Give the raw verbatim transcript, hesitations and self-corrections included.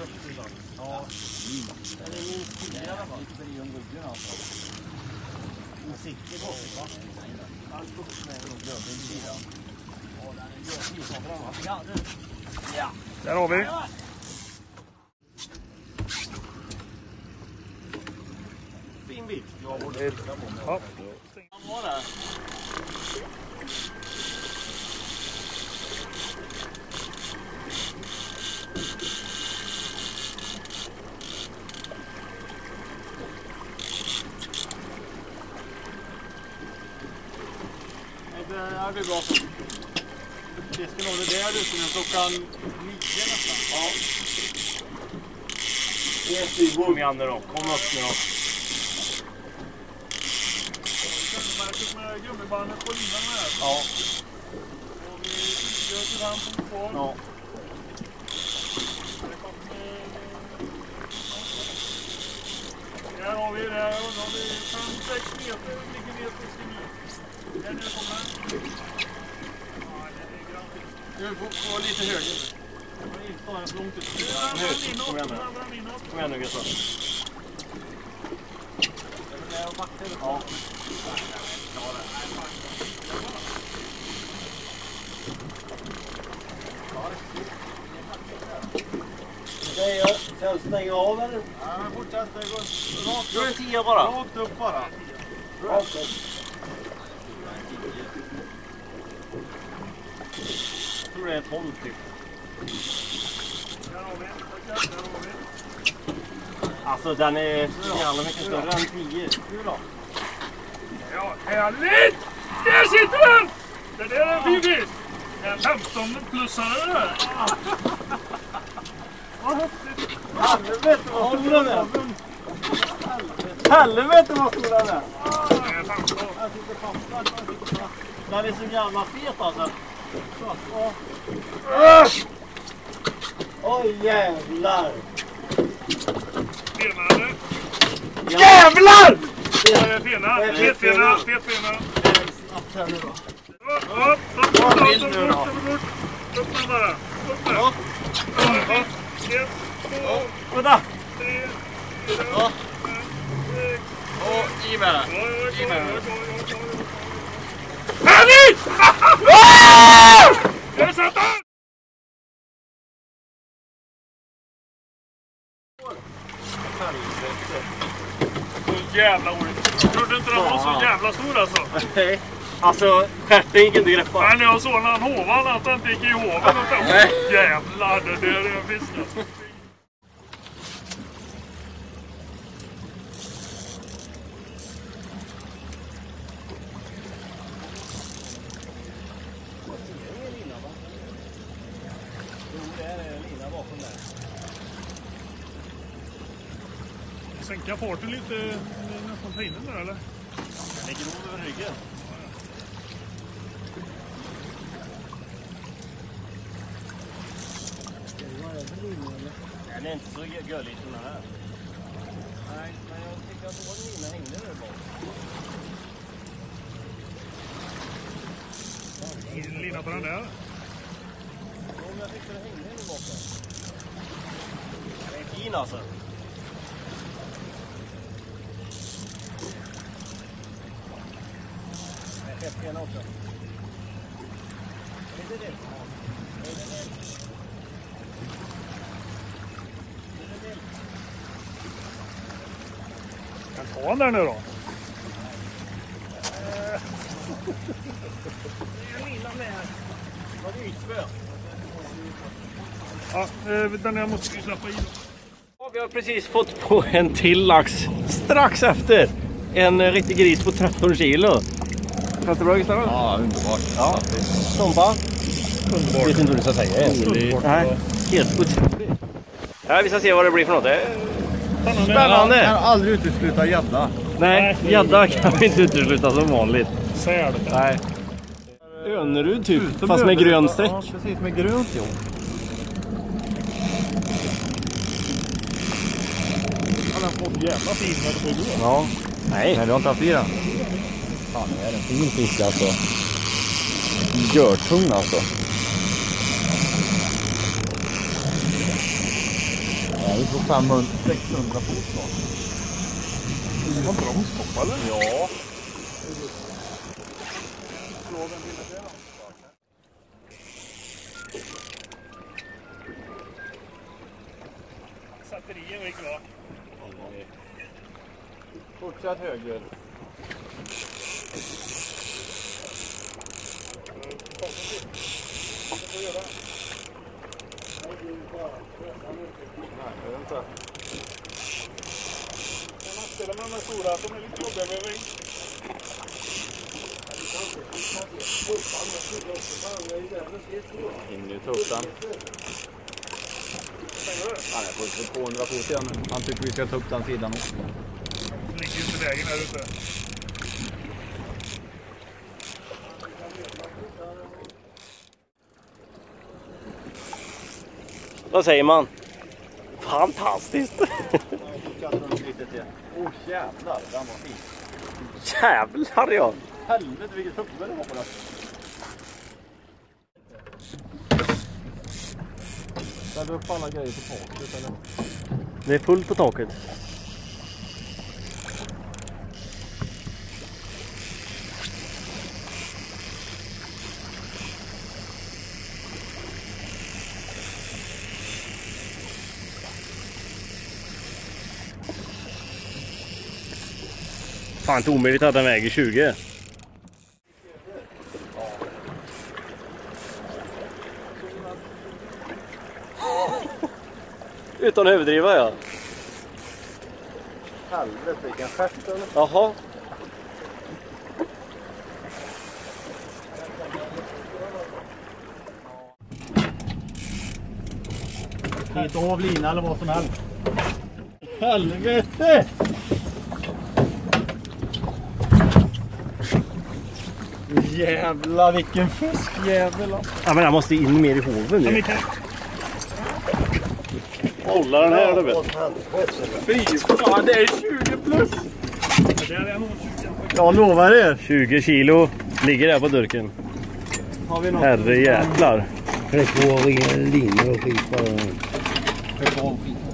Ja. Det är minst tio i alla fall. Den sitter på sig, va? Allt upp med den. Ja, den är gör ja, nu. Ja. Där har vi. Fin bild. Jag borde titta på mig. Ja. Han var där. Det blir bra så. Det ska nog det där ute nu klockan nio nästan. Ja. Kom igen nu då, kom upp nu då. Med gummibandet på linan här. Ja. Och vi gör till han som är kvar. Ja. Här har vi det här. Då har vi fem sex meter. Ligger ner på skinnet. Här nere kommer den. Ja, det är grantigt. Du får vara lite högre. Jag vill inte ta den så långt ut. Kom igen nu. Kom igen nu Gustav. Ja. Sen stänger av eller? Ja, men fortsätt. Det går rakt Du är upp. tio bara. Rakt upp bara. Rakt upp. Jag tror det är tolv typ. Där har vi. Där har vi. Alltså den är jävla mycket större än tio. Hur då? Ja, härligt! Där sitter den! Det där är en fin fisk. En femton-plussare där. Vad häftigt. Helvete vad stor den är! Helvete vad stor den är! Det är femton. Jag sitter fastnad. Den är så jävla fet alltså. Oj jävlar! Fenare. Jävlar! Det är fena. Fetfena. Fetfena. Snabbt här nu då. Upp, upp, upp, upp, upp, upp, upp, upp, upp med bara. Upp med. Upp. Ett, två, Vänta! tre, Ja. fyra, fem, sex. Och i med den. Ja, jag är I med klar, jag är den. klar, jag är klar, jag är klar. Härligt! Där satt den! Så jävla orätt. Jag trodde inte den var så jävla stor alltså. Nej. Alltså, stjärten gick inte greppa. Nej, när jag såg när han hovan att han inte gick i hoven. Nej. Jävlar, det där är en fisk alltså. Sänka farten lite nästan på innan där eller? Den är grov över ryggen. Den är inte så gullig som den här. Nej, men jag tycker att vår lina hängde där bak. Lina på den där. Om jag tyckte det hängde där bak. Den är fin alltså. Fetfena också. Är det det? Är det det? Kan ta den där nu då. Det är en lina med här. Vad är ytspö? Ja, den där måste vi släppa i då. Ja, vi har precis fått på en till lax strax efter. En riktig gris på tretton kilo. Känns det bra Gustav? Ja, underbart. Ja. Tompa? Underbart. Jag vet inte vad du ska säga. Underbart. Nej, helt otroligt. Ja, vi ska se vad det blir för något. Det är Spännande. spännande. Jag kan aldrig utesluta gädda. Nej, gädda kan vi inte utesluta som vanligt. Säl. Nej. Önerud typ, fast med grön streck. Ja, precis med grönt jo. Han har fått jävla fin när det får gå. Ja. Nej. Nej, du har inte haft i den. Fan, det är en fin fisk alltså. Görtung alltså. är på femhundra sexhundra fot snart. Det var bromstopp eller? Ja. Satteriet gick bra. Fortsätt höger. Nej, vänta. Nackdelen med de här stora att de är lite jobbiga med väg. In i tuffan. Han är på tvåhundra fot igen. Han tycker vi ska ta upp den sidan också. Det ligger ju inte vägen här ute. Vad säger man? Fantastiskt! Åh jävlar, den var fin. Jävlar ja! Helvete vilket huvud det var på den. Ställer upp alla grejer på taket eller? Det är fullt på taket. Fan, inte omöjligt att den väger tjugo. Utan att överdriva, ja. Helvete vilken stjärt eller? Jaha. Hit av lina eller vad som helst. Helvete! Jävlar vilken fiskjävel. Ja, men jag måste in mer i hoven nu. Hålla den här då. Fy fan, det är tjugo plus. Det är nog tjugo. Jag lovar er. tjugo kilo ligger där på durken. Har vi något? Herre jävlar. Det är två linor och skit på den. Det är bra skit.